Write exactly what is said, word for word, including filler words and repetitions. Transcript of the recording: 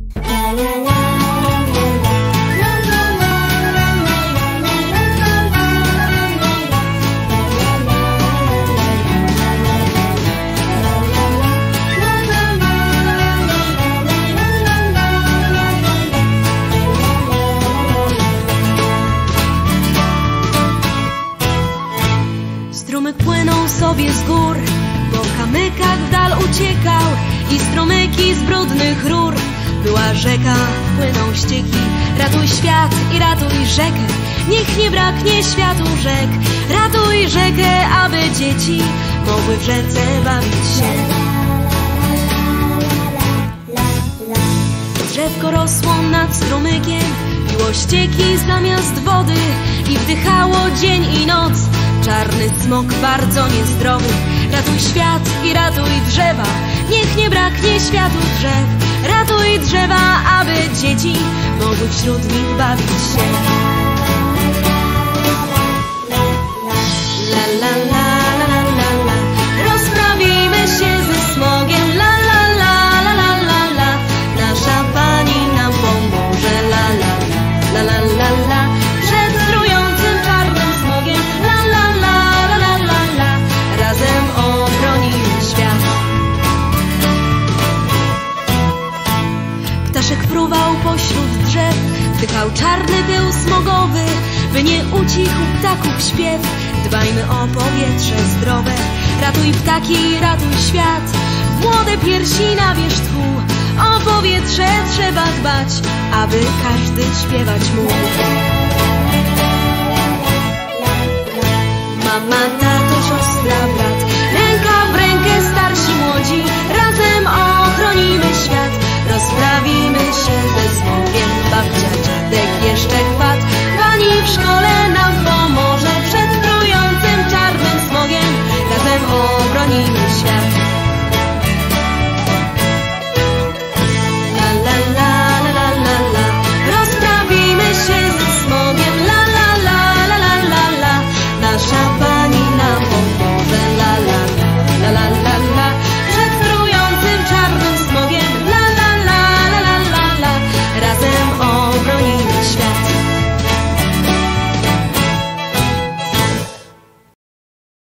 Strumyk płynął sobie z gór, po kamykach w dal uciekał i strumyki z brudnych rur. Była rzeka, płyną ścieki, ratuj świat i ratuj rzekę. Niech nie braknie światu rzek, ratuj rzekę, aby dzieci mogły w rzece bawić się. Drzewko rosło nad strumykiem, piło ścieki zamiast wody i wdychało dzień i noc. Czarny smok bardzo niezdrowy, ratuj świat i ratuj drzewa. Niech nie braknie światu drzew, ratuj drzewa, aby dzieci mogły wśród nich bawić się. La la la la la la la, rozprawimy się ze smogiem. La la la la la la la, nasza Pani nam pomoże. La la la la la la, przed trującym czarnym smogiem. La la la la la la la, razem obronimy świat. Ptaszek fruwał pośród drzew, wdychał czarny pył smogowy, by nie ucichł ptaków śpiew. Dbajmy o powietrze zdrowe, ratuj ptaki, ratuj świat. W młode piersi na wierzchu, o powietrze trzeba dbać, aby każdy śpiewać mógł. Mama, tato, siostra, brat, ręka w rękę starsi młodzi, razem o